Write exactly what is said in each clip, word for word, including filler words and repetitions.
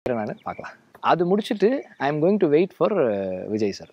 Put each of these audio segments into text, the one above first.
நான் பார்க்கலாம். அது முடிச்சுட்டு I am going to wait for Vijay sir.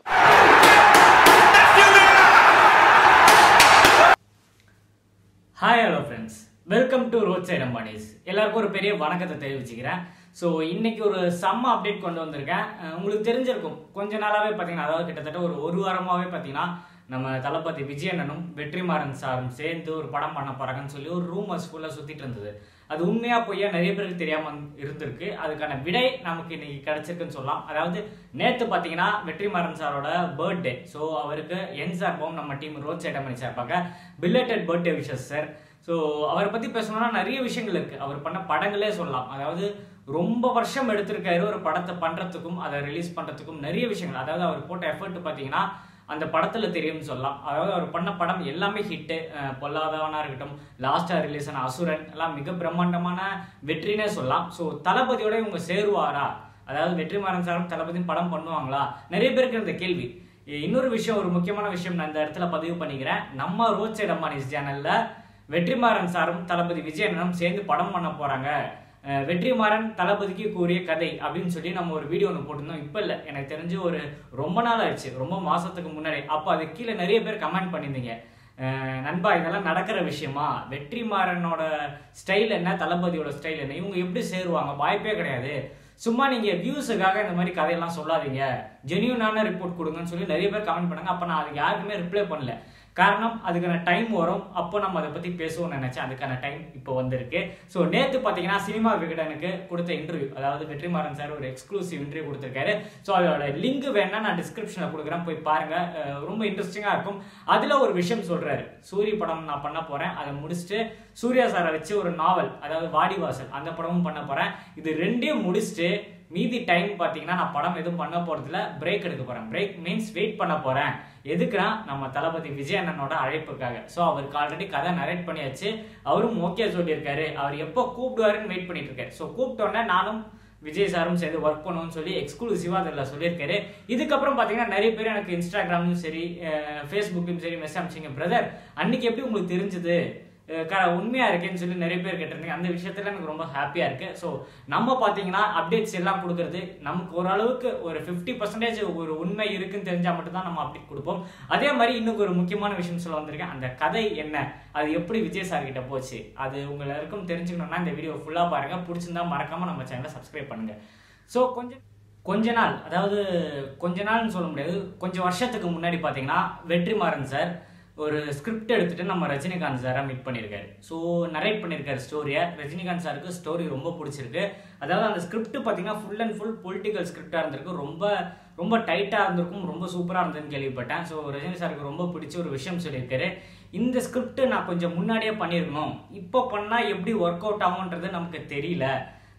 Hi hello friends, welcome to road side Ambanis. எல்லாருக்கும் ஒரு பெரிய வணக்கத்தை தெரிவிச்சுக்கிறேன். ஸோ இன்னைக்கு ஒரு செம்ம அப்டேட் கொண்டு வந்திருக்கேன். உங்களுக்கு தெரிஞ்சிருக்கும், கொஞ்ச நாளாகவே பார்த்தீங்கன்னா, அதாவது கிட்டத்தட்ட ஒரு ஒரு வாரமாகவே பார்த்தீங்கன்னா நம்ம தளபதி விஜயண்ணனும் வெற்றிமாறன் சாரும் சேர்ந்து ஒரு படம் பண்ண போறாங்கன்னு சொல்லி ஒரு ரூமர்ஸ் ஃபுல்லாக சுற்றிட்டு இருந்தது. அது உண்மையா பொய்யா நிறைய பேருக்கு தெரியாமல் இருந்திருக்கு. அதுக்கான விடை நமக்கு இன்னைக்கு கிடைச்சிருக்குன்னு சொல்லலாம். அதாவது நேற்று பார்த்தீங்கன்னா வெற்றிமாறன் சாரோட பர்த்டே. ஸோ அவருக்கு என் சார்பாகவும் நம்ம டீம் ரோட் சைட் அம்மணி சார்பாக belated birthday wishes sir. So அவரை பற்றி பேசணும்னா நிறைய விஷயங்கள் இருக்குது. அவர் பண்ண படங்களே சொல்லலாம். அதாவது ரொம்ப வருஷம் எடுத்திருக்காரு ஒரு படத்தை பண்ணுறதுக்கும் அதை ரிலீஸ் பண்ணுறதுக்கும் நிறைய விஷயங்கள். அதாவது அவர் போட்ட எஃபர்ட் பார்த்தீங்கன்னா அந்த படத்தில் தெரியும்னு சொல்லலாம். அதாவது அவர் பண்ண படம் எல்லாமே ஹிட்டு. பொல்லாதவனாக இருக்கட்டும், லாஸ்ட்டாக ரிலீஸ் ஆன அசுரன் எல்லாம் மிக பிரம்மாண்டமான வெற்றினே சொல்லலாம். ஸோ தளபதியோட இவங்க சேருவாரா, அதாவது வெற்றிமாறன் சாரும் தளபதியும் படம் பண்ணுவாங்களா, நிறைய பேருக்கு இந்த கேள்வி. இன்னொரு விஷயம், ஒரு முக்கியமான விஷயம் நான் இந்த இடத்துல பதிவு பண்ணிக்கிறேன். நம்ம ரோட் சைட் அம்பானிஸ் சேனல்ல வெற்றிமாறன் சாரும் தளபதி விஜயனும் சேர்ந்து படம் பண்ண போறாங்க, வெற்றிமாறன் தளபதிக்கு கூறிய கதை அப்படின்னு சொல்லி நம்ம ஒரு வீடியோ ஒன்று போட்டிருந்தோம். இப்போ இல்லை, எனக்கு தெரிஞ்சு ஒரு ரொம்ப நாள் ஆயிடுச்சு, ரொம்ப மாசத்துக்கு முன்னாடி. அப்போ அது கீழே நிறைய பேர் கமெண்ட் பண்ணியிருந்தீங்க, நண்பா இதெல்லாம் நடக்கிற விஷயமா, வெற்றிமாறனோட ஸ்டைல் என்ன, தளபதியோட ஸ்டைல் என்ன, இவங்க எப்படி சேருவாங்க, வாய்ப்பே கிடையாது, சும்மா நீங்க வியூஸுக்காக இந்த மாதிரி கதையெல்லாம் சொல்லாதீங்க, ஜெனியூனான ரிப்போர்ட் கொடுங்கன்னு சொல்லி நிறைய பேர் கமெண்ட் பண்ணாங்க. அப்போ நான் அதுக்கு யாருக்குமே ரிப்ளை பண்ணல. காரணம், அதுக்கான டைம் வரும், அப்போ நம்ம அதை பற்றி பேசுவோம்னு நினச்சேன். அதுக்கான டைம் இப்போ வந்திருக்கு. ஸோ நேற்று பார்த்தீங்கன்னா சினிமா விகடனுக்கு கொடுத்த இன்டர்வியூ, அதாவது வெற்றிமாறன் சார் ஒரு எக்ஸ்க்ளூசிவ் இன்டர்வியூ கொடுத்துருக்காரு. ஸோ அதோட லிங்க் வேணா நான் டிஸ்கிரிப்ஷனில் கொடுக்குறேன், போய் பாருங்க, ரொம்ப இன்ட்ரெஸ்டிங்காக இருக்கும். அதில் ஒரு விஷயம் சொல்கிறாரு, சூரிய படம் நான் பண்ண போகிறேன், அதை முடிச்சுட்டு சூர்யா சாரை வச்சு ஒரு நாவல், அதாவது வாடிவாசல், அந்த படமும் பண்ண போகிறேன். இது ரெண்டையும் முடிச்சுட்டு மீதி டைம் பார்த்தீங்கன்னா நான் படம் எதுவும் பண்ண போகிறதுல பிரேக் எடுக்க போகிறேன். பிரேக் மீன்ஸ் வெயிட் பண்ண போகிறேன். எதுக்குன்னா நம்ம தளபதி விஜயண்ணனோட அழைப்புக்காக. ஸோ அவருக்கு ஆல்ரெடி கதை நரேட் பண்ணியாச்சு, அவரும் ஓகே சொல்லியிருக்காரு. அவர் எப்போ கூப்பிடுவாருன்னு வெயிட் பண்ணிட்டு இருக்காரு. ஸோ கூப்பிட்டோன்னே நானும் விஜய் சாரும் சேர்ந்து ஒர்க் பண்ணுவோம்னு சொல்லி எக்ஸ்க்ளூசிவாக அதில் சொல்லியிருக்காரு. இதுக்கப்புறம் பார்த்தீங்கன்னா நிறைய பேர் எனக்கு இன்ஸ்டாகிராம்லையும் சரி ஃபேஸ்புக்லையும் சரி மெசேஜ் அனுப்பிச்சிங்க, பிரதர் அன்னைக்கு எப்படி உங்களுக்கு தெரிஞ்சது, உண்மையா இருக்கேன்னு சொல்லி நிறைய பேர் கேட்டிருந்தீங்க. அந்த விஷயத்துல எனக்கு ரொம்ப ஹாப்பியா இருக்கு. ஸோ நம்ம பார்த்தீங்கன்னா அப்டேட்ஸ் எல்லாம் கொடுக்கறது நமக்கு ஓரளவுக்கு ஒரு ஃபிஃப்டி பர்சன்டேஜ் ஒரு உண்மை இருக்குன்னு தெரிஞ்சா மட்டும்தான் நம்ம அப்டேட் கொடுப்போம். அதே மாதிரி இன்னும் ஒரு முக்கியமான விஷயம் சொல்ல வந்திருக்கேன். அந்த கதை என்ன, அது எப்படி விஜய் சார் கிட்ட போச்சு, அது உங்களுக்கும் தெரிஞ்சுக்கணும்னா இந்த வீடியோ ஃபுல்லா பாருங்க. பிடிச்சிருந்தா மறக்காம நம்ம சேனலை சப்ஸ்கிரைப் பண்ணுங்க. ஸோ கொஞ்சம் கொஞ்ச நாள், அதாவது கொஞ்ச நாள்னு சொல்ல முடியாது, கொஞ்சம் வருஷத்துக்கு முன்னாடி பார்த்தீங்கன்னா வெற்றிமாறன் சார் ஒரு ஸ்கிரிப்ட் எடுத்துட்டு நம்ம ரஜினிகாந்த் சாரை மீட் பண்ணியிருக்காரு. ஸோ நரேட் பண்ணியிருக்காரு ஸ்டோரியை. ரஜினிகாந்த் சாருக்கு ஸ்டோரி ரொம்ப பிடிச்சிருக்கு. அதாவது அந்த ஸ்கிரிப்ட் பார்த்தீங்கன்னா ஃபுல் அண்ட் ஃபுல் பொலிட்டிக்கல் ஸ்கிரிப்டாக இருந்திருக்கு. ரொம்ப ரொம்ப டைட்டாக இருந்திருக்கும், ரொம்ப சூப்பராக இருந்ததுன்னு கேள்விப்பட்டேன். ஸோ ரஜினி சாருக்கு ரொம்ப பிடிச்ச ஒரு விஷயம் சொல்லியிருக்காரு, இந்த ஸ்கிரிப்ட் நான் கொஞ்சம் முன்னாடியே பண்ணியிருக்கணும், இப்போ பண்ணால் எப்படி ஒர்க் அவுட் ஆகும்ன்றது நமக்கு தெரியல,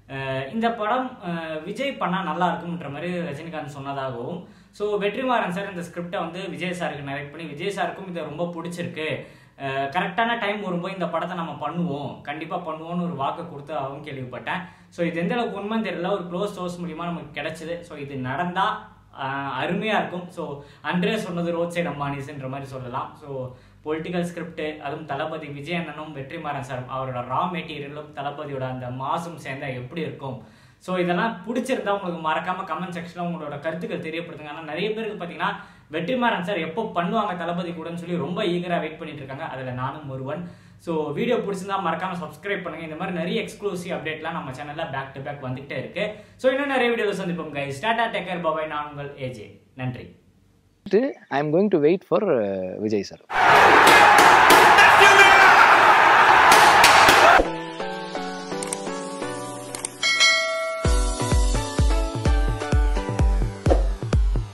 இந்த படம் விஜய் பண்ணால் நல்லா இருக்கும்ன்ற மாதிரி ரஜினிகாந்த் சொன்னதாகவும், ஸோ வெற்றிமாறன் சார் இந்த ஸ்கிரிப்டை வந்து விஜய் சாருக்கு நரேட் பண்ணி விஜய் சாருக்கும் இதை ரொம்ப பிடிச்சிருக்கு, கரெக்டான டைம் வரும்போது இந்த படத்தை நம்ம பண்ணுவோம், கண்டிப்பாக பண்ணுவோம்னு ஒரு வாக்கு கொடுத்து அவங்க கேள்விப்பட்டேன். ஸோ இது எந்த அளவுக்கு உண்மைன்னு தெரியல, ஒரு க்ளோஸ் சோர்ஸ் மூலியமாக நமக்கு கிடைச்சிது. ஸோ இது நடந்தால் அருமையாக இருக்கும். ஸோ அன்றே சொன்னது ரோட் சைட் அம்பானிஸ்ன்ற மாதிரி சொல்லலாம். ஸோ பொலிட்டிக்கல் ஸ்கிரிப்ட், அதுவும் தளபதி விஜயண்ணனும் வெற்றிமாறன் சார் அவரோட ரா மெட்டீரியலும் தளபதியோட அந்த மாசும் சேர்ந்தா எப்படி இருக்கும். ஸோ இதெல்லாம் பிடிச்சிருந்தா உங்களுக்கு மறக்காம கமெண்ட் செக்ஷனில் உங்களோட கருத்துக்கள் தெரியப்படுத்துங்க. ஆனால் நிறைய பேருக்கு பார்த்தீங்கன்னா வெற்றிமாறன் சார் எப்போ பண்ணுவாங்க தளபதி கூடன்னு சொல்லி ரொம்ப ஈகராக வெயிட் பண்ணிட்டு இருக்காங்க. அதில் நானும் ஒருவன். ஸோ வீடியோ பிடிச்சிருந்தா மறக்காம சப்ஸ்கிரைப் பண்ணுங்க. இந்த மாதிரி நிறைய எக்ஸ்க்ளூசிவ் அப்டேட்லாம் நம்ம சேனலில் பேக் டு பேக் வந்துகிட்டே இருக்கு. ஸோ இன்னும் நிறைய வீடியோவில் சந்திப்போம் guys. Tata, take care, bye. நான் உங்கள் ஏஜே. நன்றி. I am going to wait for Vijay sir.